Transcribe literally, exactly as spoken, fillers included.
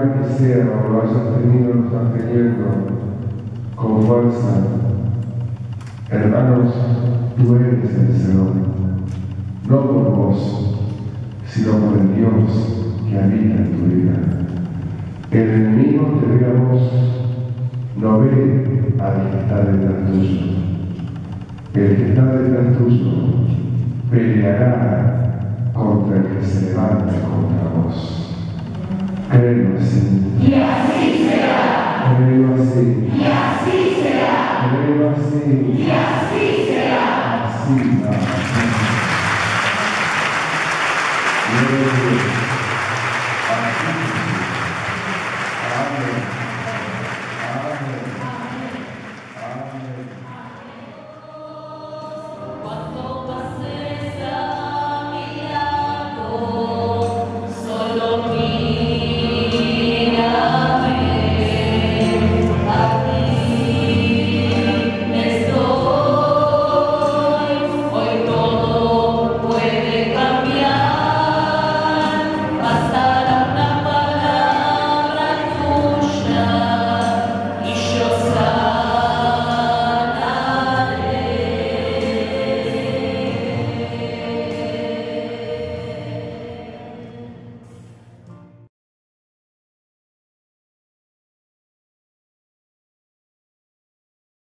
mal que sea o lo hayas tenido, lo estás teniendo con fuerza, hermanos, tú eres vencedor, no por vos, sino por el Dios que habita en tu vida. El enemigo te ve a vos, no ve al que está detrás tuyo. El que está detrás tuyo peleará contra el que se levanta contra vos. Créelo así. Y así será. Créelo así. Y así será. Créelo así. Y así